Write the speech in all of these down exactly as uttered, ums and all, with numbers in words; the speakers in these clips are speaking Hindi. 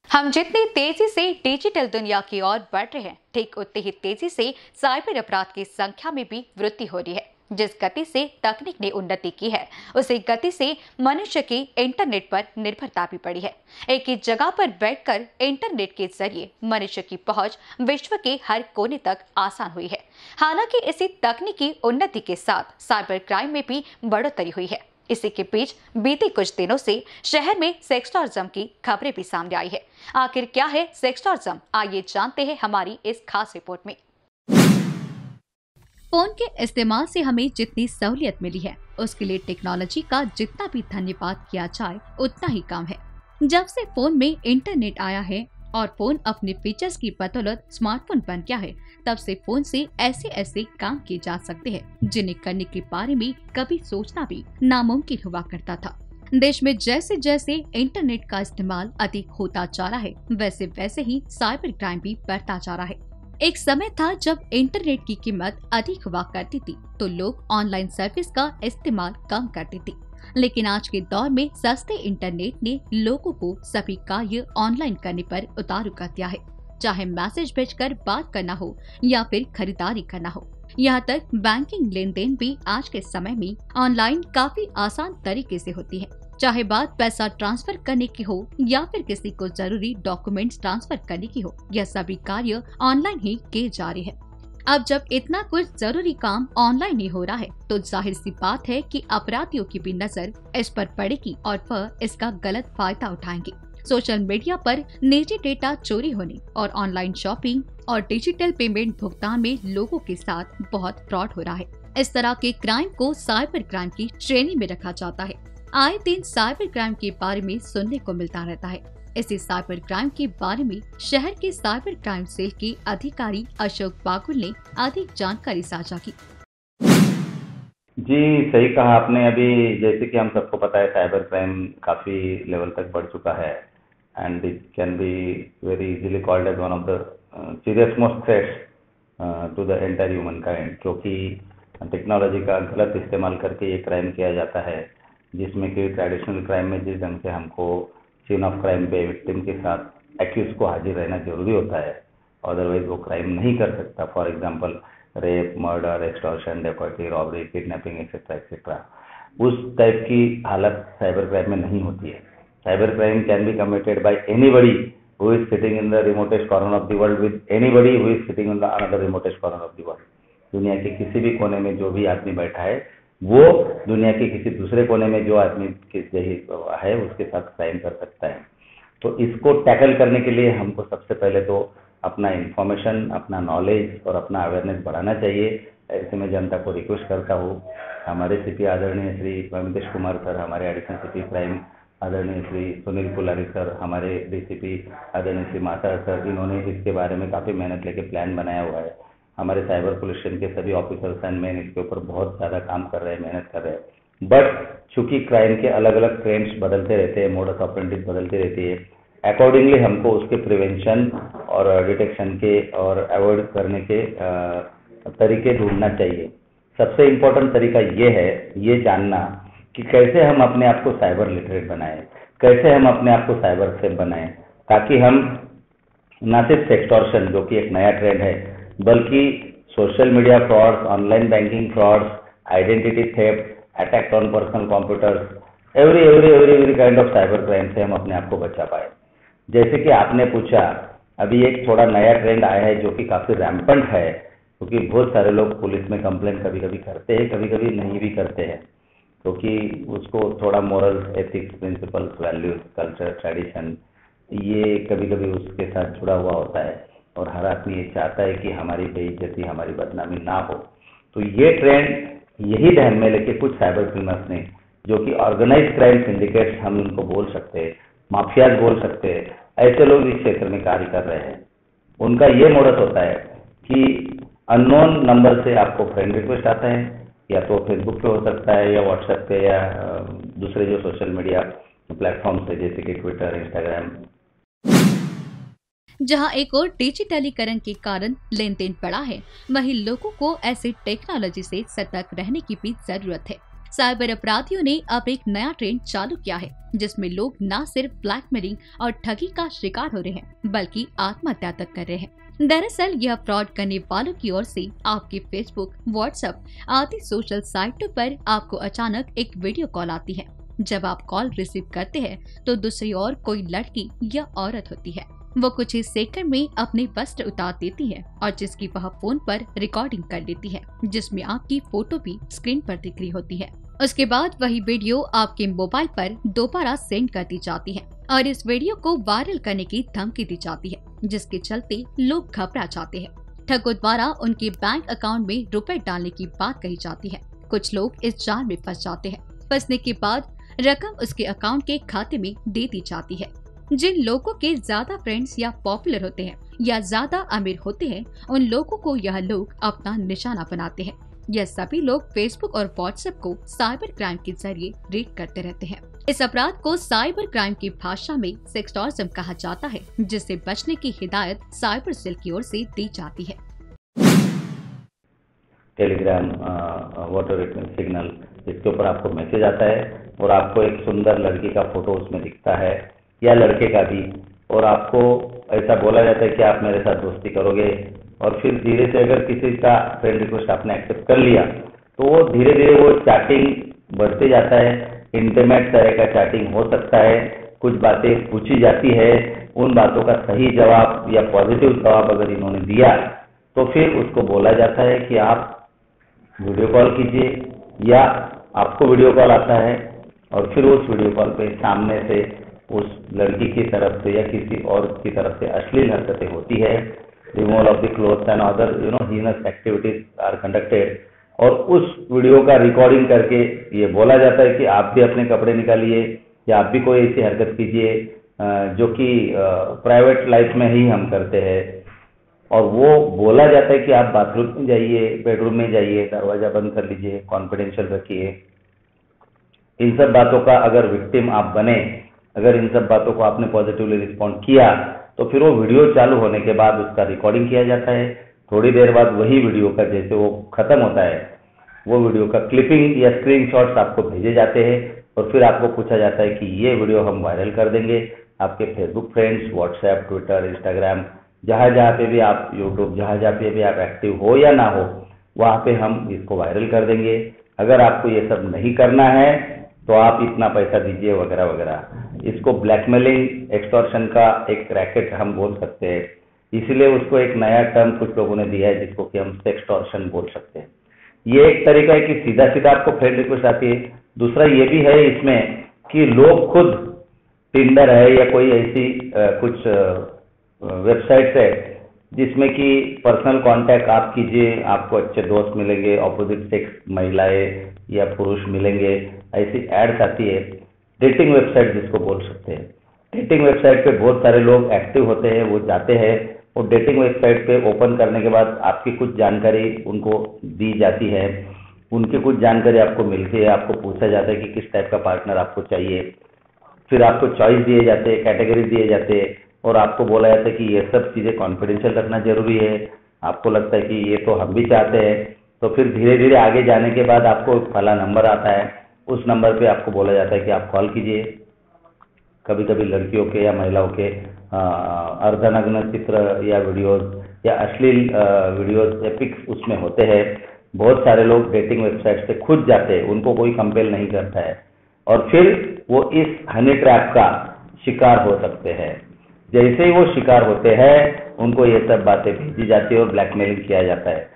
हम जितनी तेजी से डिजिटल दुनिया की ओर बढ़ रहे हैं, ठीक उतनी ही तेजी से साइबर अपराध की संख्या में भी वृद्धि हो रही है। जिस गति से तकनीक ने उन्नति की है, उसी गति से मनुष्य की इंटरनेट पर निर्भरता भी बढ़ी है। एक ही जगह पर बैठकर इंटरनेट के जरिए मनुष्य की पहुंच विश्व के हर कोने तक आसान हुई है। हालांकि इसी तकनीकी उन्नति के साथ साइबर क्राइम में भी बढ़ोतरी हुई है। इसी के बीच बीते कुछ दिनों से शहर में सेक्सटॉर्जम की खबरें भी सामने आई है। आखिर क्या है सेक्सटॉर्जम, आइए जानते हैं हमारी इस खास रिपोर्ट में। फोन के इस्तेमाल से हमें जितनी सहूलियत मिली है, उसके लिए टेक्नोलॉजी का जितना भी धन्यवाद किया जाए उतना ही कम है। जब से फोन में इंटरनेट आया है और फोन अपने फीचर्स की बदौलत स्मार्टफोन बन गया है, तब से फोन से ऐसे ऐसे काम किए जा सकते हैं जिन्हें करने के बारे में कभी सोचना भी नामुमकिन हुआ करता था। देश में जैसे जैसे इंटरनेट का इस्तेमाल अधिक होता जा रहा है, वैसे वैसे ही साइबर क्राइम भी बढ़ता जा रहा है। एक समय था जब इंटरनेट की कीमत अधिक हुआ करती थी तो लोग ऑनलाइन सर्विस का इस्तेमाल कम करते थे, लेकिन आज के दौर में सस्ते इंटरनेट ने लोगों को सभी कार्य ऑनलाइन करने पर उतारू कर दिया है। चाहे मैसेज भेजकर बात करना हो या फिर खरीदारी करना हो, यहाँ तक बैंकिंग लेन देन भी आज के समय में ऑनलाइन काफी आसान तरीके से होती है। चाहे बात पैसा ट्रांसफर करने की हो या फिर किसी को जरूरी डॉक्यूमेंट्स ट्रांसफर करने की हो, यह सभी कार्य ऑनलाइन ही किए जा रहे हैं। अब जब इतना कुछ जरूरी काम ऑनलाइन ही हो रहा है, तो जाहिर सी बात है कि अपराधियों की भी नजर इस पर पड़ेगी और वह इसका गलत फायदा उठाएंगे। सोशल मीडिया पर निजी डेटा चोरी होने और ऑनलाइन शॉपिंग और डिजिटल पेमेंट भुगतान में लोगों के साथ बहुत फ्रॉड हो रहा है। इस तरह के क्राइम को साइबर क्राइम की श्रेणी में रखा जाता है। आए दिन साइबर क्राइम के बारे में सुनने को मिलता रहता है। इसी साइबर क्राइम के बारे में शहर के साइबर क्राइम सेल के अधिकारी अशोक बागुल ने अधिक जानकारी साझा की। जी, सही कहा आपने। अभी जैसे कि हम सबको पता है, साइबर क्राइम काफ़ी लेवल तक बढ़ चुका है and it can be very easily called as one of the serious most threats to the entire humankind, क्योंकि टेक्नोलॉजी का गलत इस्तेमाल करके ये क्राइम किया जाता है, जिसमें कि ट्रेडिशनल क्राइम में जिस ढंग से हमको सीन ऑफ क्राइम पे विक्टिम के साथ एक्यूज को हाजिर रहना जरूरी होता है, अदरवाइज वो क्राइम नहीं कर सकता। For example rape, murder, extortion, डकैती, रॉबरी, किडनैपिंग एक्सेट्रा एक्सेट्रा, उस टाइप की हालत साइबर क्राइम में नहीं होती है। Cyber crime can be committed by anybody who is sitting in the remotest corner of the world with anybody who is sitting in the another remotest corner of the world. दुनिया के किसी भी कोने में जो भी आदमी बैठा है, वो दुनिया के किसी दूसरे कोने में जो आदमी के है उसके साथ क्राइम कर सकता है। तो इसको टैकल करने के लिए हमको सबसे पहले तो अपना इंफॉर्मेशन, अपना नॉलेज और अपना अवेयरनेस बढ़ाना चाहिए। ऐसे में जनता को रिक्वेस्ट करता हूँ, हमारे सीपी आदरणीय श्री रमेश कुमार सर, हमारे एडिशनल सीपी क्राइम आदरणीय श्री सुनील कुलारी सर, हमारे डीसीपी आदरणीय श्री माता सर, इन्होंने इसके बारे में काफ़ी मेहनत लेके प्लान बनाया हुआ है। हमारे साइबर पुलिस स्टेशन के सभी ऑफिसर्स एंड मैन इसके ऊपर बहुत ज़्यादा काम कर रहे हैं, मेहनत कर रहे हैं। बट चूंकि क्राइम के अलग अलग ट्रेंड्स बदलते रहते हैं, मोडस ऑपरेंडी बदलती रहती है, अकॉर्डिंगली हमको उसके प्रिवेंशन और डिटेक्शन के और अवॉइड करने के तरीके ढूंढना चाहिए। सबसे इम्पोर्टेंट तरीका ये है, ये जानना कि कैसे हम अपने आप को साइबर लिटरेट बनाएं, कैसे हम अपने आप को साइबर सेफ बनाएं, ताकि हम न सिर्फ सेक्टोर्शन, जो कि एक नया ट्रेंड है, बल्कि social media frauds, online banking frauds, identity theft, attack on personal computers, every every every every kind of cyber crime से हम अपने आप को बचा पाए। जैसे कि आपने पूछा, अभी एक थोड़ा नया ट्रेंड आया है जो कि काफ़ी रैम्पेंट है, क्योंकि तो बहुत सारे लोग पुलिस में कंप्लेंट कभी कभी करते हैं, कभी कभी नहीं भी करते हैं, क्योंकि तो उसको थोड़ा moral, ethics, principles, values, culture, tradition, ये कभी कभी उसके साथ जुड़ा हुआ होता है और हर आदमी ये चाहता है कि हमारी बेइज्जती, हमारी बदनामी ना हो। तो ये ट्रेंड यही ध्यान में लेके कुछ साइबर क्रिमिनल्स ने, जो कि ऑर्गेनाइज क्राइम सिंडिकेट्स हम उनको बोल सकते हैं, माफियाज बोल सकते हैं, ऐसे लोग इस क्षेत्र में कार्य कर रहे हैं। उनका ये मोडस होता है कि अननोन नंबर से आपको फ्रेंड रिक्वेस्ट आता है, या तो फेसबुक पे हो सकता है या व्हाट्सएप पे या दूसरे जो सोशल मीडिया प्लेटफॉर्म्स है जैसे कि ट्विटर, इंस्टाग्राम। जहां एक और डिजिटलीकरण के कारण लेन देन बढ़ा है, वहीं लोगों को ऐसे टेक्नोलॉजी से सतर्क रहने की भी जरूरत है। साइबर अपराधियों ने अब एक नया ट्रेंड चालू किया है, जिसमें लोग न सिर्फ ब्लैकमेलिंग और ठगी का शिकार हो रहे हैं, बल्कि आत्महत्या तक कर रहे हैं। दरअसल यह फ्रॉड करने वालों की ओर से आपके फेसबुक, व्हाट्सएप आदि सोशल साइटों पर आपको अचानक एक वीडियो कॉल आती है। जब आप कॉल रिसीव करते हैं तो दूसरी ओर कोई लड़की या औरत होती है। वो कुछ ही सेकंड में अपने वस्त्र उतार देती है और जिसकी वह फोन पर रिकॉर्डिंग कर लेती है, जिसमें आपकी फोटो भी स्क्रीन पर दिख रही होती है। उसके बाद वही वीडियो आपके मोबाइल पर दोबारा सेंड कर दी जाती है और इस वीडियो को वायरल करने की धमकी दी जाती है, जिसके चलते लोग घबरा जाते हैं। ठगों द्वारा उनके बैंक अकाउंट में रुपए डालने की बात कही जाती है। कुछ लोग इस जाल में फंस जाते हैं। फंसने के बाद रकम उसके अकाउंट के खाते में दे दी जाती है। जिन लोगों के ज्यादा फ्रेंड्स या पॉपुलर होते हैं या ज्यादा अमीर होते हैं, उन लोगों को यह लोग अपना निशाना बनाते हैं। यह सभी लोग फेसबुक और व्हाट्सएप को साइबर क्राइम के जरिए रेड करते रहते हैं। इस अपराध को साइबर क्राइम की भाषा में सेक्सटॉर्जम कहा जाता है, जिससे बचने की हिदायत साइबर सेल की ओर से दी जाती है। टेलीग्राम, वाटर सिग्नल, इसके ऊपर आपको मैसेज आता है और आपको एक सुंदर लड़की का फोटो उसमें दिखता है या लड़के का भी, और आपको ऐसा बोला जाता है कि आप मेरे साथ दोस्ती करोगे। और फिर धीरे से अगर किसी का फ्रेंड रिक्वेस्ट आपने एक्सेप्ट कर लिया तो वो धीरे धीरे वो चैटिंग बढ़ते जाता है। इंटीमेट तरह का चैटिंग हो सकता है। कुछ बातें पूछी जाती है, उन बातों का सही जवाब या पॉजिटिव जवाब अगर इन्होंने दिया तो फिर उसको बोला जाता है कि आप वीडियो कॉल कीजिए, या आपको वीडियो कॉल आता है और फिर उस वीडियो कॉल पे सामने से उस लड़की की तरफ से या किसी और की तरफ से अश्लील हरकतें होती है। Removal of the clothes and other you know heinous activities are conducted, और उस वीडियो का रिकॉर्डिंग करके ये बोला जाता है कि आप भी अपने कपड़े निकालिए या आप भी कोई ऐसी हरकत कीजिए जो कि प्राइवेट लाइफ में ही हम करते हैं। और वो बोला जाता है कि आप बाथरूम में जाइए, बेडरूम में जाइए, दरवाजा बंद कर लीजिए, कॉन्फिडेंशियल रखिए। इन सब बातों का अगर विक्टिम आप बने, अगर इन सब बातों को आपने पॉजिटिवली रिस्पॉन्ड किया तो फिर वो वीडियो चालू होने के बाद उसका रिकॉर्डिंग किया जाता है। थोड़ी देर बाद वही वीडियो का जैसे वो खत्म होता है, वो वीडियो का क्लिपिंग या स्क्रीनशॉट्स आपको भेजे जाते हैं और फिर आपको पूछा जाता है कि ये वीडियो हम वायरल कर देंगे आपके Facebook friends, WhatsApp, Twitter, Instagram, जहाँ जहाँ पे भी आप, यूट्यूब, जहाँ जहाँ पे भी आप एक्टिव हो या ना हो, वहाँ पे हम इसको वायरल कर देंगे। अगर आपको ये सब नहीं करना है तो आप इतना पैसा दीजिए वगैरह वगैरह। इसको ब्लैकमेलिंग, एक्सटॉर्शन का एक रैकेट हम बोल सकते हैं। इसीलिए उसको एक नया टर्म कुछ लोगों ने दिया है जिसको कि हम सेक्सटॉर्शन बोल सकते हैं। ये एक तरीका है कि सीधा सीधा आपको फ्रेंड रिक्वेस्ट आती है। दूसरा ये भी है इसमें कि लोग खुद टिंडर है या कोई ऐसी आ, कुछ वेबसाइट्स है जिसमें कि पर्सनल कांटेक्ट आप कीजिए, आपको अच्छे दोस्त मिलेंगे, ऑपोजिट सेक्स महिलाएं या पुरुष मिलेंगे, ऐसी एड्स आती है। डेटिंग वेबसाइट जिसको बोल सकते हैं। डेटिंग वेबसाइट पे बहुत सारे लोग एक्टिव होते हैं, वो जाते हैं और डेटिंग वेबसाइट पे ओपन करने के बाद आपकी कुछ जानकारी उनको दी जाती है। उनकी कुछ जानकारी आपको मिलती है, आपको पूछा जाता है कि किस टाइप का पार्टनर आपको चाहिए। फिर आपको चॉइस दिए जाते हैं, कैटेगरी दिए जाते हैं और आपको बोला जाता है कि ये सब चीज़ें कॉन्फिडेंशियल रखना जरूरी है। आपको लगता है कि ये तो हम भी चाहते हैं, तो फिर धीरे धीरे आगे जाने के बाद आपको फला नंबर आता है, उस नंबर पे आपको बोला जाता है कि आप कॉल कीजिए। कभी कभी लड़कियों के या महिलाओं के अर्धनग्न चित्र या वीडियोस या अश्लील वीडियोस या पिक्स उसमें होते हैं। बहुत सारे लोग डेटिंग वेबसाइट से खुद जाते हैं, उनको कोई कंपेल नहीं करता है और फिर वो इस हनी ट्रैप का शिकार हो सकते हैं। जैसे ही वो शिकार होते हैं उनको ये सब बातें भेजी जाती है और ब्लैकमेलिंग किया जाता है।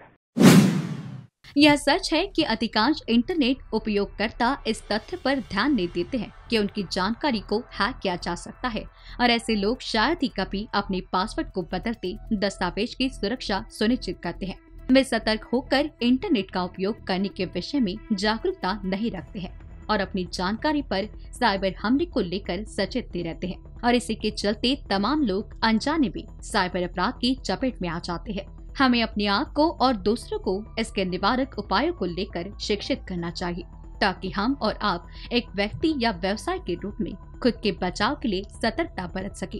यह सच है कि अधिकांश इंटरनेट उपयोगकर्ता इस तथ्य पर ध्यान नहीं देते हैं कि उनकी जानकारी को हैक किया जा सकता है और ऐसे लोग शायद ही कभी अपने पासवर्ड को बदलते दस्तावेज की सुरक्षा सुनिश्चित करते हैं। वे सतर्क होकर इंटरनेट का उपयोग करने के विषय में जागरूकता नहीं रखते हैं और अपनी जानकारी पर साइबर हमले को लेकर सचेत रहते हैं और इसी के चलते तमाम लोग अनजाने में साइबर अपराध की चपेट में आ जाते हैं। हमें अपने आप को और दूसरों को इसके निवारक उपायों को लेकर शिक्षित करना चाहिए ताकि हम और आप एक व्यक्ति या व्यवसाय के रूप में खुद के बचाव के लिए सतर्कता बरत सके।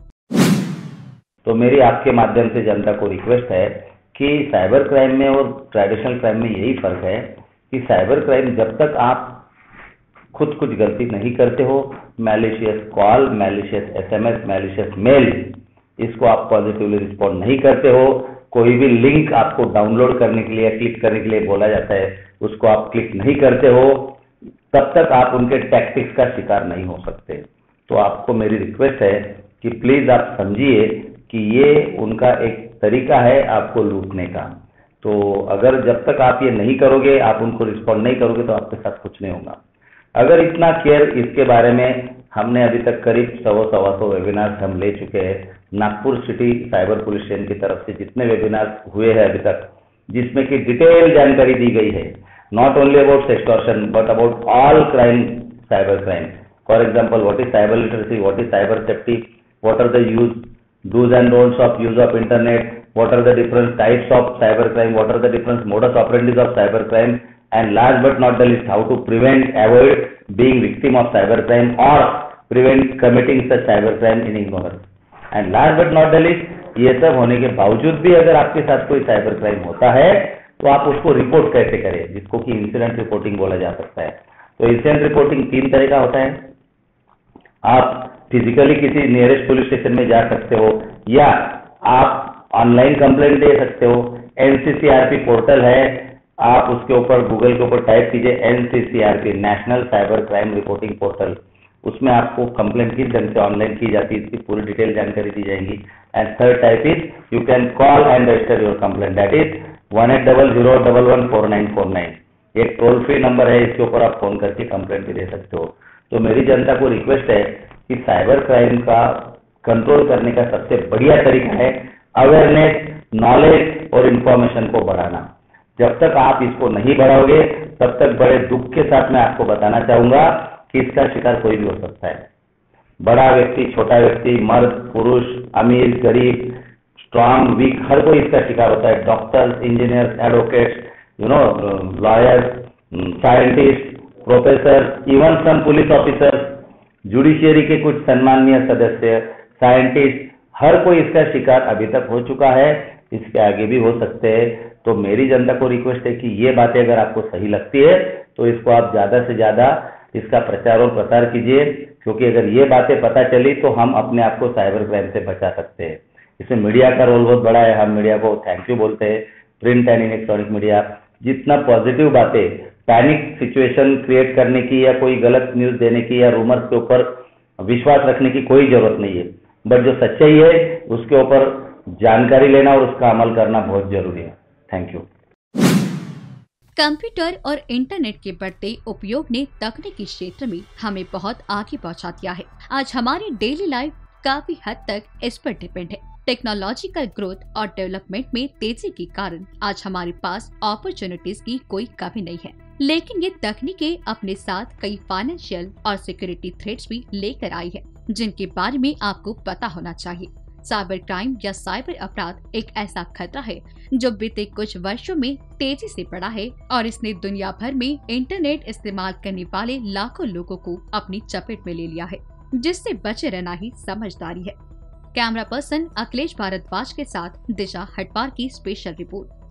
तो मेरी आपके माध्यम से जनता को रिक्वेस्ट है कि साइबर क्राइम में और ट्रेडिशनल क्राइम में यही फर्क है कि साइबर क्राइम जब तक आप खुद कुछ गलती नहीं करते हो, malicious call, malicious SMS, malicious mail, इसको आप पॉजिटिवली रिस्पॉन्ड नहीं करते हो, कोई भी लिंक आपको डाउनलोड करने के लिए क्लिक करने के लिए बोला जाता है उसको आप क्लिक नहीं करते हो, तब तक आप उनके टैक्टिक्स का शिकार नहीं हो सकते। तो आपको मेरी रिक्वेस्ट है कि प्लीज आप समझिए कि ये उनका एक तरीका है आपको लूटने का। तो अगर जब तक आप ये नहीं करोगे, आप उनको रिस्पॉन्ड नहीं करोगे, तो आपके साथ कुछ नहीं होगा। अगर इतना केयर इसके बारे में हमने अभी तक करीब सवा सवा सौ वेबिनार्स हम ले चुके हैं। Nagpur city cyber police station की तरफ से जितने वेबिनार्स हुए हैं अभी तक, जिसमें कि डिटेल जानकारी दी गई है, not only about sextortion but about all crime, cyber crime. For example, what is cyber literacy, what is cyber safety, what are the use do's and don'ts of use of internet, what are the different types of cyber crime, what are the different modus operandi of cyber crime, and last but not the least, how to prevent, avoid being victim of cyber crime or prevent committing such cyber crime in ignorance. And last but not the least, ये सब होने के बावजूद भी अगर आपके साथ कोई साइबर क्राइम होता है तो आप उसको रिपोर्ट कैसे करें, जिसको कि इंसिडेंट रिपोर्टिंग बोला जा सकता है। तो इंसिडेंट रिपोर्टिंग तीन तरह का होता है। आप फिजिकली किसी नियरेस्ट पुलिस स्टेशन में जा सकते हो, या आप ऑनलाइन कंप्लेंट दे सकते हो। एनसीसीआरपी पोर्टल है, आप उसके ऊपर गूगल के ऊपर टाइप कीजिए NCCRP, national cyber crime reporting portal. उसमें आपको कंप्लेंट किस ढंग से ऑनलाइन की जाती है इसकी पूरी डिटेल जानकारी दी जाएगी। And third type is you can call and register your complaint, that is one eight double zero double one four nine four nine. एक टोल फ्री नंबर है, इसके ऊपर आप फोन करके कंप्लेंट भी दे सकते हो। तो मेरी जनता को रिक्वेस्ट है कि साइबर क्राइम का कंट्रोल करने का सबसे बढ़िया तरीका है अवेयरनेस, नॉलेज और इंफॉर्मेशन को बढ़ाना। जब तक आप इसको नहीं बढ़ाओगे तब तक बड़े दुख के साथ मैं आपको बताना चाहूंगा कि इसका शिकार कोई भी हो सकता है। बड़ा व्यक्ति, छोटा व्यक्ति, मर्द, पुरुष, अमीर, गरीब, स्ट्रांग, वीक, हर कोई इसका शिकार होता है। Doctors, engineers, advocates, you know, lawyers, scientist, professor, even some police officers, judiciary के कुछ सम्माननीय सदस्य, साइंटिस्ट, हर कोई इसका शिकार अभी तक हो चुका है, इसके आगे भी हो सकते हैं। तो मेरी जनता को रिक्वेस्ट है कि ये बातें अगर आपको सही लगती है तो इसको आप ज्यादा से ज्यादा इसका प्रचार और प्रसार कीजिए, क्योंकि अगर ये बातें पता चली तो हम अपने आप को साइबर क्राइम से बचा सकते हैं। इसमें मीडिया का रोल बहुत बड़ा है, हम मीडिया को थैंक यू बोलते हैं। प्रिंट एंड इलेक्ट्रॉनिक मीडिया जितना पॉजिटिव बातें, पैनिक सिचुएशन क्रिएट करने की या कोई गलत न्यूज देने की या रूमर्स के ऊपर विश्वास रखने की कोई जरूरत नहीं है, बट जो सच्चाई है उसके ऊपर जानकारी लेना और उसका अमल करना बहुत जरूरी है। Thank you. कंप्यूटर और इंटरनेट के बढ़ते उपयोग ने तकनीकी क्षेत्र में हमें बहुत आगे पहुंचा दिया है। आज हमारी डेली लाइफ काफी हद तक इस पर डिपेंड है। टेक्नोलॉजिकल ग्रोथ और डेवलपमेंट में तेजी के कारण आज हमारे पास अपॉर्चुनिटीज की कोई कमी नहीं है, लेकिन ये तकनीकें अपने साथ कई फाइनेंशियल और सिक्योरिटी थ्रेट्स भी लेकर आई है, जिनके बारे में आपको पता होना चाहिए। साइबर क्राइम या साइबर अपराध एक ऐसा खतरा है जो बीते कुछ वर्षों में तेजी से बढ़ा है और इसने दुनिया भर में इंटरनेट इस्तेमाल करने वाले लाखों लोगों को अपनी चपेट में ले लिया है, जिससे बचे रहना ही समझदारी है। कैमरा पर्सन अखिलेश भारद्वाज के साथ दिशा हटवार की स्पेशल रिपोर्ट।